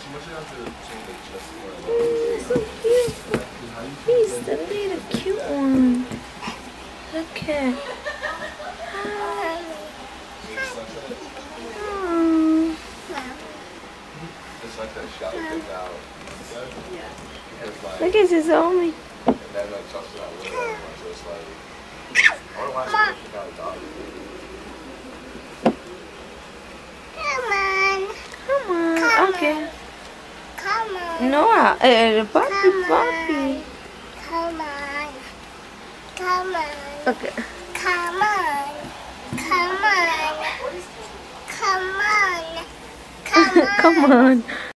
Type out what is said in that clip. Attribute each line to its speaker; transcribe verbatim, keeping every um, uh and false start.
Speaker 1: Oh, so cute. He's the little cute one. Look at. Hi. Oh. Look at his only. Come on. Okay.
Speaker 2: Come on.
Speaker 1: No, uh, uh, puppy, puppy.
Speaker 2: Come on. Come on.
Speaker 1: Okay.
Speaker 2: Come on. Come on. Come on. Come on.
Speaker 1: Come on.